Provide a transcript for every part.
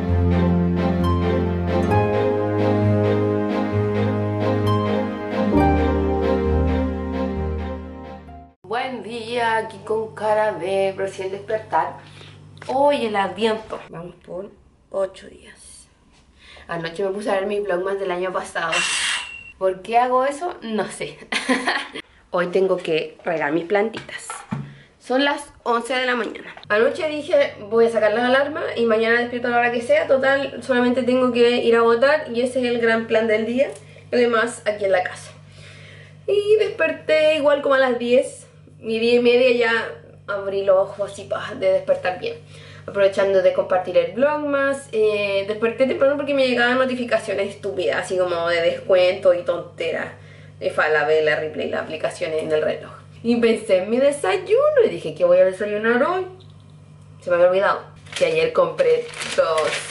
Buen día, aquí con cara de recién despertar. Hoy el Adviento. Vamos por 8 días. Anoche me puse a ver mis vlogmas del año pasado. ¿Por qué hago eso? No sé. Hoy tengo que regar mis plantitas. Son las 11 de la mañana. Anoche dije, voy a sacar las alarmas y mañana despierto a la hora que sea. Total, solamente tengo que ir a botar y ese es el gran plan del día. Lo demás aquí en la casa. Y desperté igual como a las 10. Y 10:30 ya abrí los ojos así de despertar bien. Aprovechando de compartir el vlogmas. Desperté temprano porque me llegaban notificaciones estúpidas, así como de descuento y tonteras. De Falabella, Ripley, las aplicaciones en el reloj. Y pensé en mi desayuno y dije, ¿qué voy a desayunar hoy? Se me había olvidado que ayer compré 2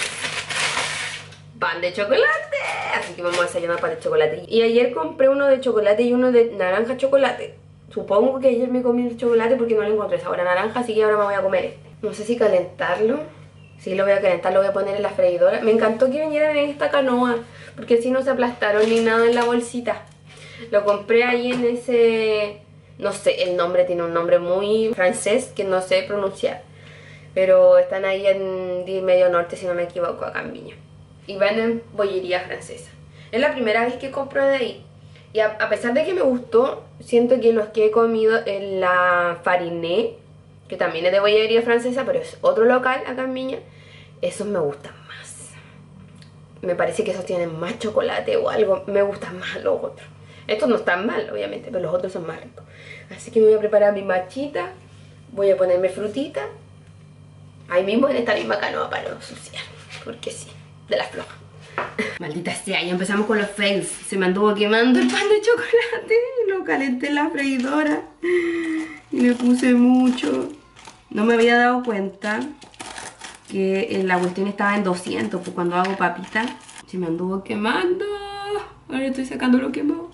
pan de chocolate. Así que vamos a desayunar pan de chocolate. Y ayer compré uno de chocolate y uno de naranja chocolate. Supongo que ayer me comí el chocolate porque no le encontré sabor a naranja, así que ahora me voy a comer este. No sé si calentarlo. Sí, lo voy a calentar, lo voy a poner en la freidora. Me encantó que vinieran en esta canoa, porque así no se aplastaron ni nada en la bolsita. Lo compré ahí en ese... No sé, el nombre tiene un nombre muy francés que no sé pronunciar. Pero están ahí en Medio Norte, si no me equivoco, acá en Viña. Y venden bollería francesa. Es la primera vez que compro de ahí. Y a pesar de que me gustó, siento que los que he comido en la Fariné, que también es de bollería francesa, pero es otro local acá en Viña, esos me gustan más. Me parece que esos tienen más chocolate o algo, me gustan más los otros. Estos no están mal, obviamente, pero los otros son más ricos. Así que me voy a preparar mi machita, voy a ponerme frutita, ahí mismo en esta misma canoa para no ensuciar, porque sí, de las flojas. Maldita sea, ya empezamos con los fails. Se me anduvo quemando el pan de chocolate. Lo calenté en la freidora y le puse mucho. No me había dado cuenta que la cuestión estaba en 200. Pues cuando hago papita se me anduvo quemando. Ahora estoy sacando lo quemado.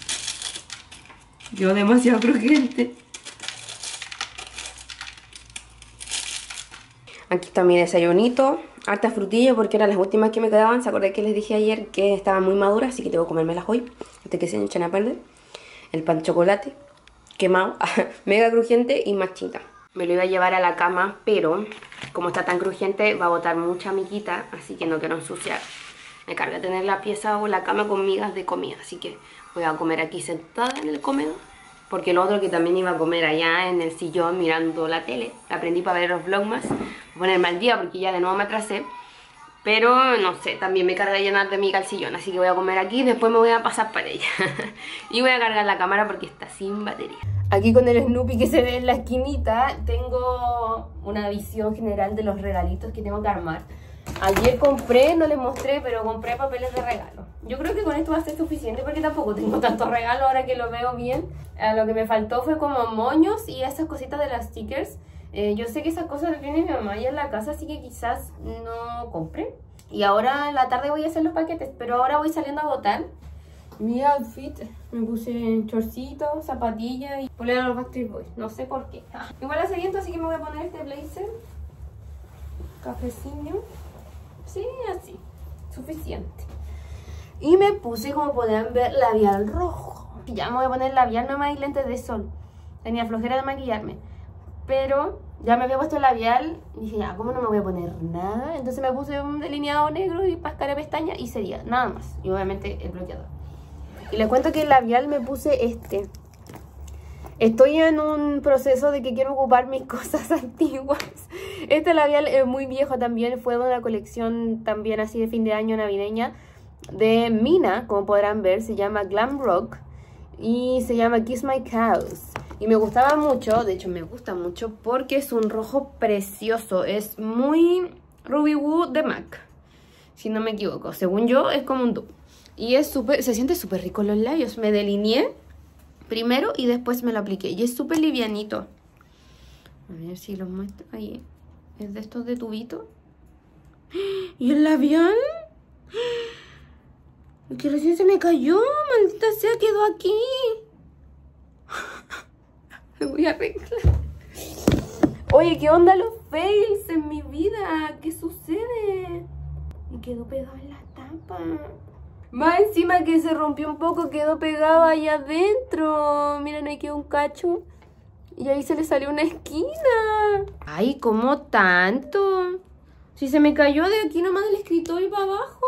Quedó demasiado crujiente. Aquí está mi desayunito. Harta frutilla porque eran las últimas que me quedaban. Se acordé que les dije ayer que estaban muy maduras, así que tengo que comérmelas hoy antes que se echen a perder. El pan de chocolate quemado, mega crujiente y machita. Me lo iba a llevar a la cama, pero como está tan crujiente va a botar mucha miguita, así que no quiero ensuciar. Me carga tener la pieza o la cama con migas de comida, así que voy a comer aquí sentada en el comedor. Porque lo otro que también iba a comer allá en el sillón mirando la tele. Aprendí para ver los vlogmas. Voy a ponerme al día porque ya de nuevo me atrasé. Pero no sé, también me carga llenar de miga el sillón. Así que voy a comer aquí y después me voy a pasar para ella. Y voy a cargar la cámara porque está sin batería. Aquí con el Snoopy que se ve en la esquinita, tengo una visión general de los regalitos que tengo que armar. Ayer compré, no les mostré, pero compré papeles de regalo. Yo creo que con esto va a ser suficiente porque tampoco tengo tantos regalos ahora que lo veo bien. Lo que me faltó fue como moños y esas cositas de las stickers. Yo sé que esas cosas las tiene mi mamá ya en la casa, así que quizás no compré. Y ahora en la tarde voy a hacer los paquetes, pero ahora voy saliendo a botar. Mi outfit, me puse chorcito, zapatilla y polera a los Backstreet Boys, no sé por qué. Igual hace viento, así que me voy a poner este blazer. Cafecillo. Sí, así, suficiente. Y me puse, como podrán ver, labial rojo. Ya me voy a poner labial nomás y lentes de sol. Tenía flojera de maquillarme, pero ya me había puesto el labial y dije, ya, ¿cómo no me voy a poner nada? Entonces me puse un delineado negro y páscara de pestaña y sería nada más. Y obviamente el bloqueador. Y les cuento que el labial me puse este. Estoy en un proceso de que quiero ocupar mis cosas antiguas. Este labial es muy viejo también. Fue de una colección también así de fin de año navideña de Mina, como podrán ver. Se llama Glam Rock y se llama Kiss My Cows. Y me gustaba mucho, de hecho me gusta mucho porque es un rojo precioso. Es muy Ruby Woo de MAC, si no me equivoco. Según yo es como un dupe. Y es súper, se siente súper rico en los labios. Me delineé primero y después me lo apliqué. Y es súper livianito. A ver si lo muestro. Ahí. Es de estos de tubito. ¿Y el labial? Que recién se me cayó. Maldita sea, quedó aquí. Me voy a arreglar. Oye, ¿qué onda los fails en mi vida? ¿Qué sucede? quedó pegado en la tapa. Más encima que se rompió un poco, quedó pegado ahí adentro. Miren, ahí quedó un cacho. Y ahí se le salió una esquina. Ay, ¿cómo tanto? Si se me cayó de aquí nomás del escritorio para abajo.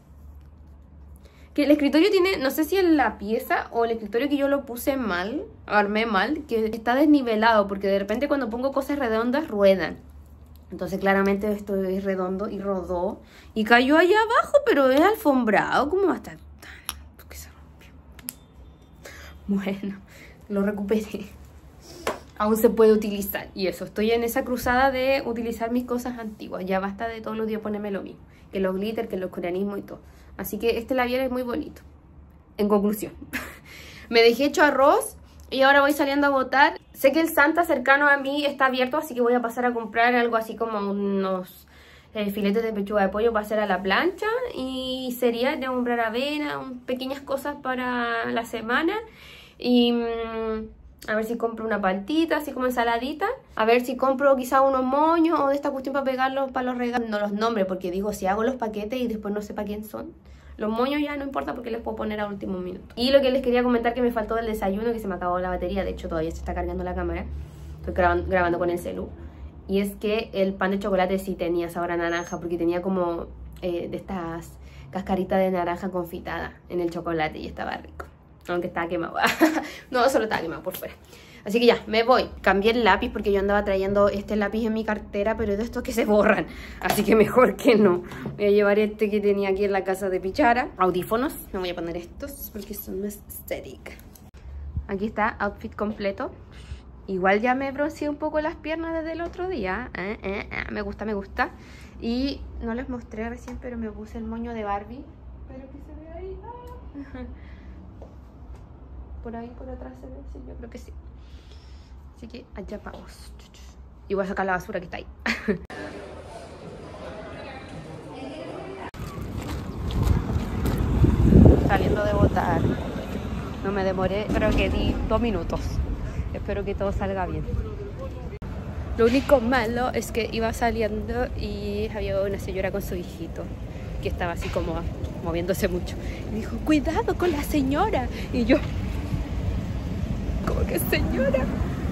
Que el escritorio tiene, no sé si en la pieza o el escritorio que yo lo puse mal, armé mal, que está desnivelado, porque de repente cuando pongo cosas redondas ruedan. Entonces claramente esto es redondo y rodó y cayó allá abajo, pero es alfombrado. ¿Cómo va a estar tan? ¿Por qué se rompió? Bueno, lo recuperé. Aún se puede utilizar. Y eso, estoy en esa cruzada de utilizar mis cosas antiguas. Ya basta de todos los días ponerme lo mismo. Que los glitter, que los coreanismos y todo. Así que este labial es muy bonito. En conclusión. Me dejé hecho arroz y ahora voy saliendo a botar. Sé que el Santa cercano a mí está abierto, así que voy a pasar a comprar algo así como unos filetes de pechuga de pollo para hacer a la plancha. Y cereal, de comprar avena, pequeñas cosas para la semana. Y a ver si compro una paltita, así como ensaladita. A ver si compro quizá unos moños o de esta cuestión para pegarlos para los regalos. No los nombres, porque digo, si hago los paquetes y después no sé para quién son. Los moños ya no importa porque les puedo poner a último minuto. Y lo que les quería comentar que me faltó del desayuno, que se me acabó la batería. De hecho, todavía se está cargando la cámara. Estoy grabando con el celu. Y es que el pan de chocolate sí tenía sabor a naranja, porque tenía como de estas cascaritas de naranja confitada en el chocolate y estaba rico. Aunque estaba quemado. No, solo estaba quemado por fuera. Así que ya, me voy. Cambié el lápiz porque yo andaba trayendo este lápiz en mi cartera, pero de estos que se borran. Así que mejor que no. Voy a llevar este que tenía aquí en la casa de Pichara. Audífonos. Me voy a poner estos porque son más estéticos. Aquí está, outfit completo. Igual ya me bronceé un poco las piernas desde el otro día. Me gusta, me gusta. Y no les mostré recién, pero me puse el moño de Barbie. Espero que se vea ahí. Por ahí, por atrás se ve, sí, yo creo que sí. Así que allá vamos. Y voy a sacar la basura que está ahí. Saliendo de botar. No me demoré, creo que di 2 minutos. Espero que todo salga bien. Lo único malo es que iba saliendo y había una señora con su hijito que estaba así como moviéndose mucho. Y dijo, cuidado con la señora. Y yo, ¿cómo que señora?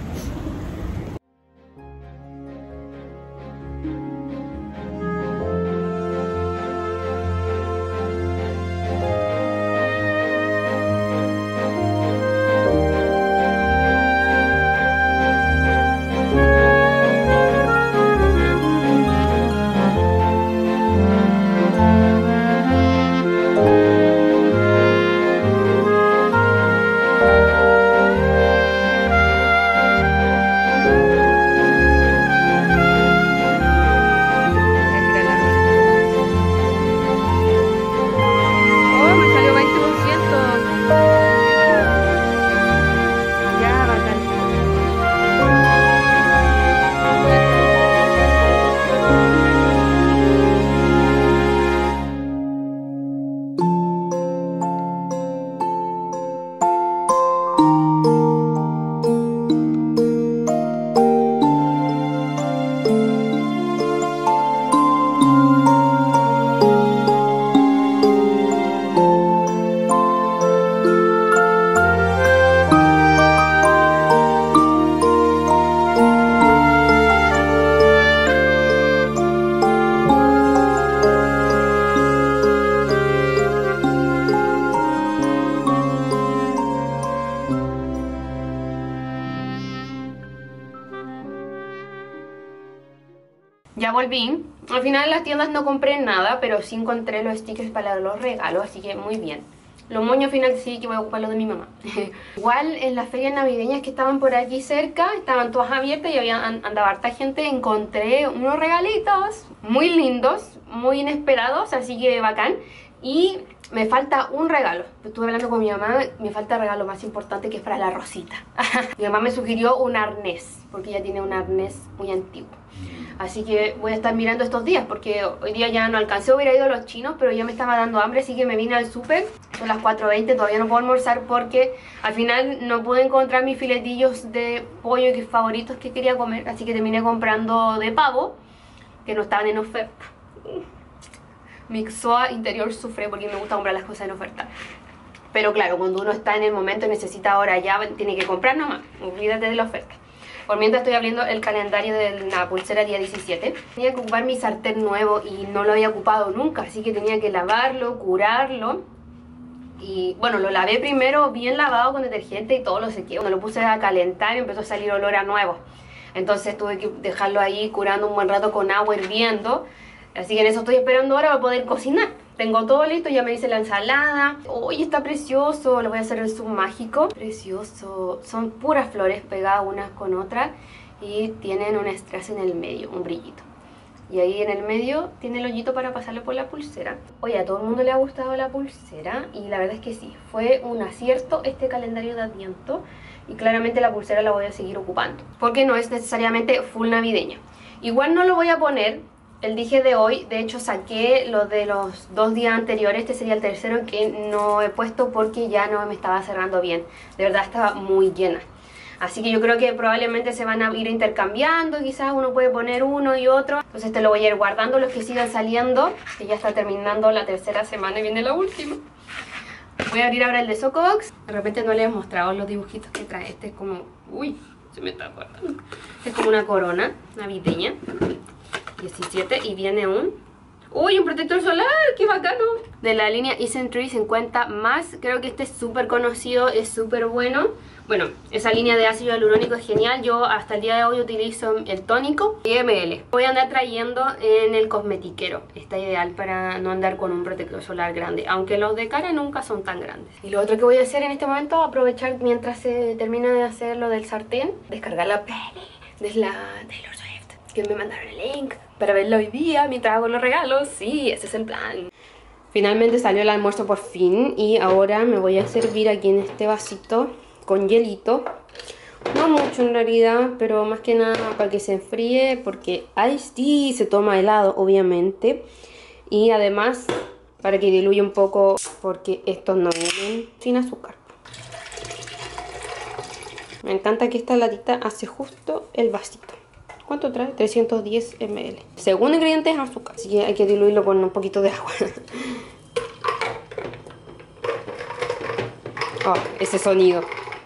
Ya volví. Al final en las tiendas no compré nada, pero sí encontré los stickers para los regalos, así que muy bien. Los moños al final sí que voy a ocupar los de mi mamá. Igual en las ferias navideñas que estaban por aquí cerca, estaban todas abiertas y andaba harta gente. Encontré unos regalitos muy lindos, muy inesperados, así que bacán. Y me falta un regalo. Estuve hablando con mi mamá, me falta el regalo más importante, que es para la Rosita. Mi mamá me sugirió un arnés, porque ella tiene un arnés muy antiguo. Así que voy a estar mirando estos días, porque hoy día ya no alcancé, hubiera ido a los chinos, pero ya me estaba dando hambre, así que me vine al súper. Son las 4:20, todavía no puedo almorzar porque al final no pude encontrar mis filetillos de pollo favoritos que quería comer. Así que terminé comprando de pavo, que no estaban en oferta. mi XOA interior sufre porque me gusta comprar las cosas en oferta. Pero claro, cuando uno está en el momento y necesita ahora ya, tiene que comprar nomás. Olvídate de la oferta. Por mientras estoy abriendo el calendario de la pulsera día 17. Tenía que ocupar mi sartén nuevo y no lo había ocupado nunca, así que tenía que lavarlo, curarlo. Y bueno, lo lavé primero bien lavado con detergente y todo lo sequé. Cuando lo puse a calentar empezó a salir olor a nuevo. Entonces tuve que dejarlo ahí curando un buen rato con agua hirviendo. Así que en eso estoy esperando ahora para poder cocinar. Tengo todo listo, ya me hice la ensalada. ¡Uy, está precioso! Le voy a hacer el zoom mágico. Precioso. Son puras flores pegadas unas con otras y tienen un strass en el medio, un brillito. Y ahí en el medio tiene el hoyito para pasarlo por la pulsera. Oye, a todo el mundo le ha gustado la pulsera y la verdad es que sí, fue un acierto este calendario de Adviento. Y claramente la pulsera la voy a seguir ocupando, porque no es necesariamente full navideña. Igual no lo voy a poner el dije de hoy, de hecho saqué lo de los 2 días anteriores. Este sería el tercero que no he puesto porque ya no me estaba cerrando bien. De verdad estaba muy llena. Así que yo creo que probablemente se van a ir intercambiando. Quizás uno puede poner uno y otro. Entonces te lo voy a ir guardando los que sigan saliendo, que ya está terminando la tercera semana y viene la última. Voy a abrir ahora el de Socobox. De repente no les he mostrado los dibujitos que trae. Este es como... Uy, se me está guardando. Este es como una corona navideña. 17 y viene un... ¡Uy! Un protector solar, ¡qué bacano! De la línea Isentry 50 más. Creo que este es súper conocido, es súper bueno. Bueno, esa línea de ácido hialurónico es genial. Yo hasta el día de hoy utilizo el tónico 10 ml. Voy a andar trayendo en el cosmetiquero. Está ideal para no andar con un protector solar grande, aunque los de cara nunca son tan grandes. Y lo otro que voy a hacer en este momento, aprovechar mientras se termina de hacer lo del sartén, descargar la peli de la Taylor Swift, que me mandaron el link para verlo hoy día mientras hago los regalos. Sí, ese es el plan. Finalmente salió el almuerzo por fin y ahora me voy a servir aquí en este vasito con hielito. No mucho en realidad, pero más que nada para que se enfríe, porque Iced Tea se toma helado, obviamente. Y además para que diluya un poco, porque estos no vienen sin azúcar. Me encanta que esta latita hace justo el vasito. ¿Cuánto trae? 310 ml. Segundo ingrediente es azúcar, así que hay que diluirlo con un poquito de agua. Oh, ese sonido.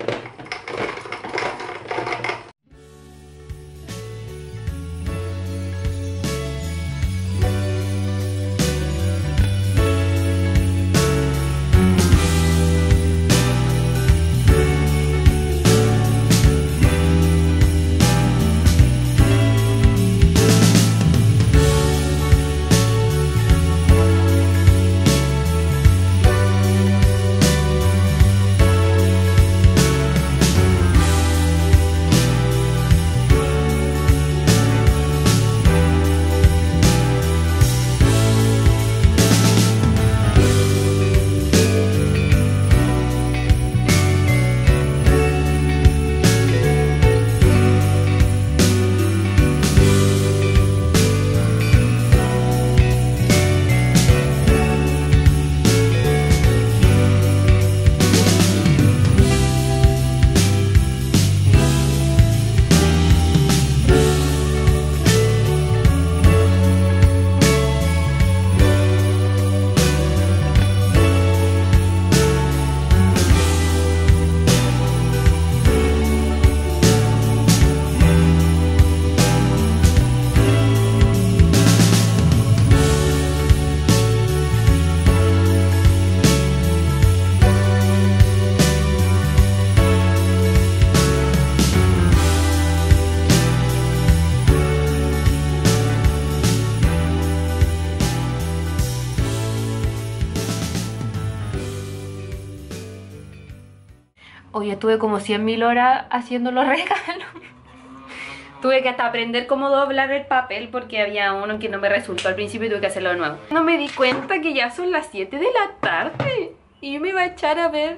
Hoy estuve como 100.000 horas haciendo los regalos. Tuve que hasta aprender cómo doblar el papel porque había uno que no me resultó al principio y tuve que hacerlo de nuevo. No me di cuenta que ya son las 7 de la tarde y yo me iba a echar a ver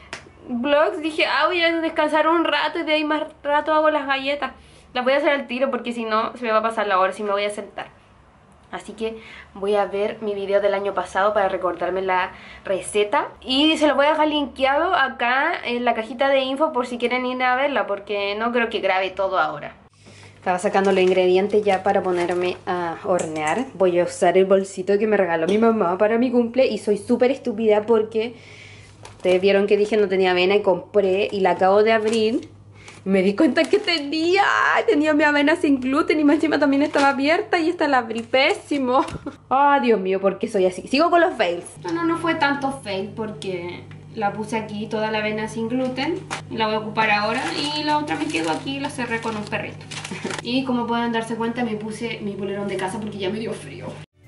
vlogs. Dije, voy a descansar un rato y de ahí más rato hago las galletas. Las voy a hacer al tiro porque si no se me va a pasar la hora si me voy a sentar. Así que voy a ver mi video del año pasado para recordarme la receta. Y se lo voy a dejar linkeado acá en la cajita de info por si quieren ir a verla, porque no creo que grabe todo ahora. Estaba sacando los ingredientes ya para ponerme a hornear. Voy a usar el bolsito que me regaló mi mamá para mi cumple. Y soy súper estúpida porque ustedes vieron que dije no tenía avena y compré y la acabo de abrir. Y me di cuenta que tenía mi avena sin gluten y más encima también estaba abierta y esta la abrí pésimo. Ah, Dios mío, ¿por qué soy así? Sigo con los fails. No fue tanto fail porque la puse aquí toda la avena sin gluten y la voy a ocupar ahora y la otra me quedó aquí y la cerré con un perrito. Y como pueden darse cuenta me puse mi polerón de casa porque ya me dio frío.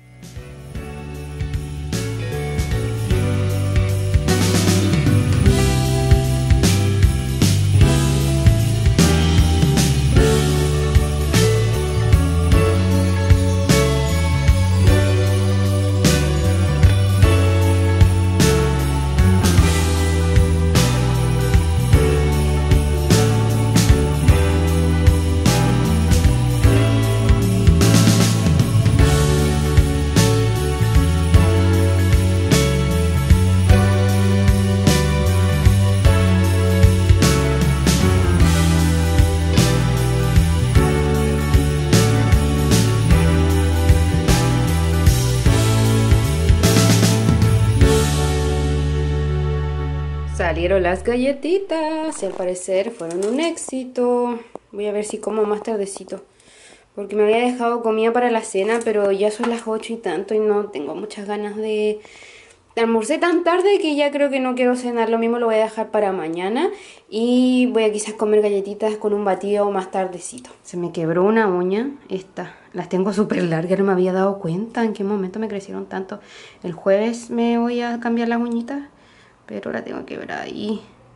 Salieron las galletitas y al parecer fueron un éxito. Voy a ver si como más tardecito, porque me había dejado comida para la cena, pero ya son las 8 y tanto y no tengo muchas ganas de almorcé tan tarde que ya creo que no quiero cenar. Lo mismo lo voy a dejar para mañana y voy a quizás comer galletitas con un batido más tardecito. Se me quebró una uña, esta. Las tengo súper largas, no me había dado cuenta en qué momento me crecieron tanto. El jueves me voy a cambiar las uñitas, pero la tengo quebrada ahí.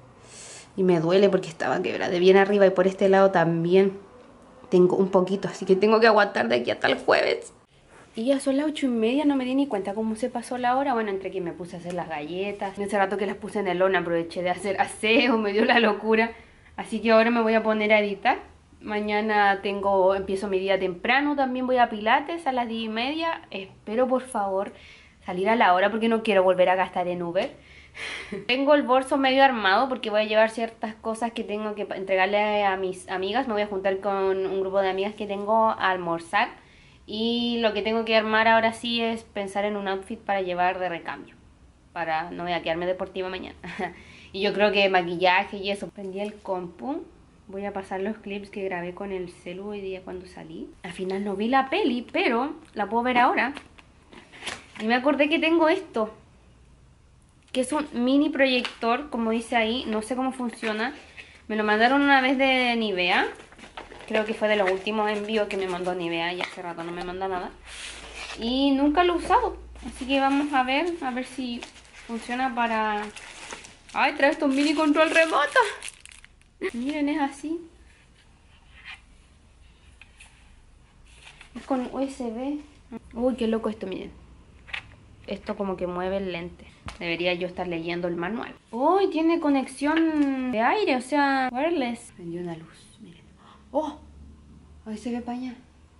Y me duele porque estaba quebrada de bien arriba y por este lado también tengo un poquito. Así que tengo que aguantar de aquí hasta el jueves. Y ya son las 8:30, no me di ni cuenta cómo se pasó la hora. Bueno, entre que me puse a hacer las galletas. En ese rato que las puse en el horno aproveché de hacer aseo, me dio la locura. Así que ahora me voy a poner a editar. Mañana empiezo mi día temprano, también voy a Pilates a las 10:30. Espero por favor salir a la hora porque no quiero volver a gastar en Uber. Tengo el bolso medio armado porque voy a llevar ciertas cosas que tengo que entregarle a mis amigas. Me voy a juntar con un grupo de amigas que tengo a almorzar. Y lo que tengo que armar ahora sí es pensar en un outfit para llevar de recambio, para no voy a quedarme deportiva mañana. Y yo creo que maquillaje y eso. Prendí el compu. Voy a pasar los clips que grabé con el celu hoy día cuando salí. Al final no vi la peli, pero la puedo ver ahora. Y me acordé que tengo esto, que es un mini proyector, como dice ahí. No sé cómo funciona. Me lo mandaron una vez de Nivea. Creo que fue de los últimos envíos que me mandó Nivea. Ya hace rato no me manda nada. Y nunca lo he usado. Así que vamos a ver si funciona para... ¡Ay, trae estos mini control remoto! Miren, es así. Es con USB. Uy, qué loco esto, miren. Esto como que mueve el lente. Debería yo estar leyendo el manual. Uy, tiene conexión de aire, o sea, wireless. Prendió una luz, miren. ¡Oh! Ahí se ve para allá.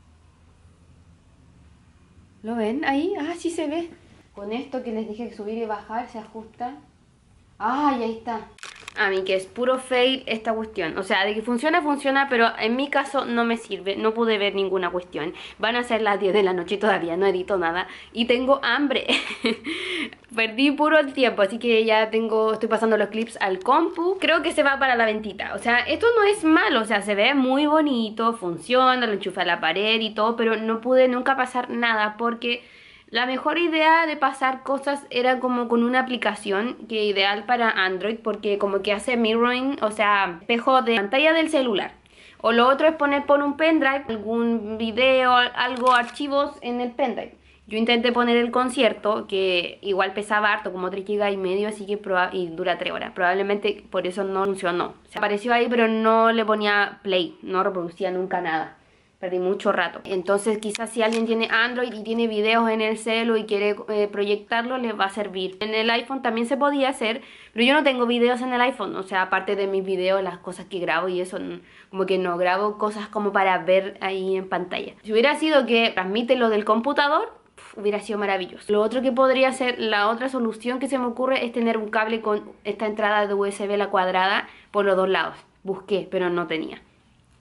¿Lo ven ahí? Ah, sí se ve. Con esto que les dije que subir y bajar se ajusta. ¡Ah, y ahí está! A mí que es puro fail esta cuestión. O sea, de que funciona, funciona, pero en mi caso no me sirve. No pude ver ninguna cuestión. Van a ser las 10 de la noche y todavía no edito nada. Y tengo hambre. Perdí puro el tiempo, así que ya estoy pasando los clips al compu. Creo que se va para la ventita. O sea, esto no es malo. O sea, se ve muy bonito, funciona, lo enchufa a la pared y todo. Pero no pude nunca pasar nada porque... La mejor idea de pasar cosas era como con una aplicación que ideal para Android porque como que hace mirroring, o sea, espejo de pantalla del celular. O lo otro es poner por un pendrive algún video, algo, archivos en el pendrive. Yo intenté poner el concierto, que igual pesaba harto, como 3,5 GB, así que y dura 3 horas. Probablemente por eso no funcionó. O sea, apareció ahí pero no le ponía play, no reproducía nunca nada. Perdí mucho rato. Entonces quizás si alguien tiene Android y tiene videos en el celu y quiere proyectarlo, les va a servir. En el iPhone también se podía hacer, pero yo no tengo videos en el iPhone. O sea, aparte de mis videos, las cosas que grabo y eso, como que no grabo cosas como para ver ahí en pantalla. Si hubiera sido que transmite lo del computador, hubiera sido maravilloso. Lo otro que podría ser, la otra solución que se me ocurre es tener un cable con esta entrada de USB, la cuadrada, por los dos lados. Busqué, pero no tenía.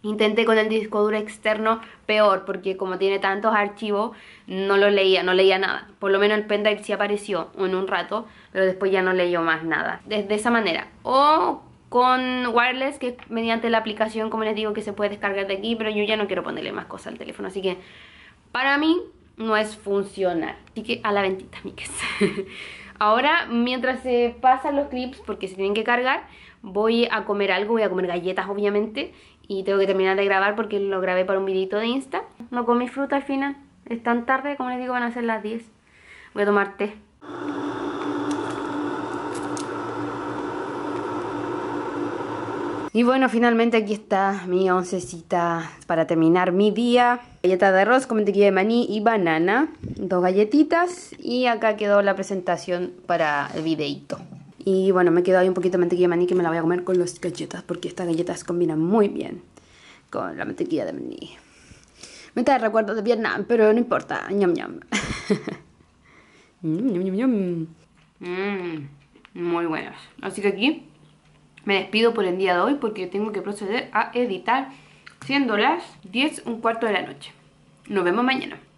Intenté con el disco duro externo, peor, porque como tiene tantos archivos, no lo leía, no leía nada. Por lo menos el pendrive sí apareció en un rato, pero después ya no leyó más nada. De esa manera. O con wireless, que es mediante la aplicación, como les digo, que se puede descargar de aquí, pero yo ya no quiero ponerle más cosas al teléfono, así que para mí no es funcional. Así que a la ventita, miques. Ahora, mientras se pasan los clips, porque se tienen que cargar, voy a comer algo, voy a comer galletas obviamente. Y tengo que terminar de grabar porque lo grabé para un videito de Insta. No comí fruta al final. Es tan tarde, como les digo, van a ser las 10. Voy a tomar té. Y bueno, finalmente aquí está mi oncecita para terminar mi día. Galleta de arroz con mantequilla de maní y banana. 2 galletitas. Y acá quedó la presentación para el videito. Y bueno, me quedó ahí un poquito de mantequilla de maní que me la voy a comer con las galletas, porque estas galletas combinan muy bien con la mantequilla de maní. Me trae recuerdos de Vietnam, pero no importa. Ñam ñam. Muy buenas. Así que aquí me despido por el día de hoy porque tengo que proceder a editar, siendo las 10:15 de la noche. Nos vemos mañana.